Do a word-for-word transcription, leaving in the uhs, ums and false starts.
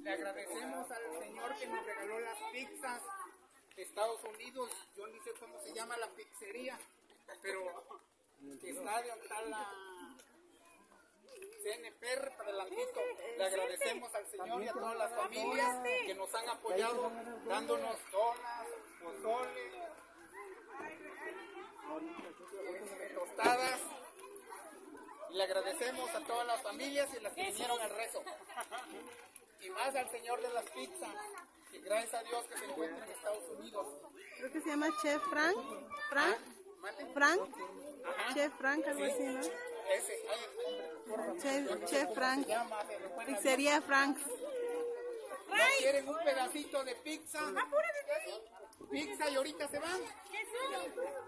Le agradecemos al Señor que nos regaló las pizzas de Estados Unidos. Yo ni sé cómo se llama la pizzería, pero está de acá la C N P R para adelantito. Le agradecemos al Señor y a todas las familias que nos han apoyado dándonos donas, pozole, tostadas. Y le agradecemos a todas las familias y las que vinieron al rezo. Y más al Señor de las pizzas. Y gracias a Dios que se encuentra en Estados Unidos. Creo que se llama Chef Frank. Frank. Frank. Ajá. Chef Frank, algo Sí. así, ¿no? Ese. Ay, Chef, Chef Frank. se llama, se lo pueden- Pizzería Franks. ¿No quieren un pedacito de pizza? Pizza y ahorita se van.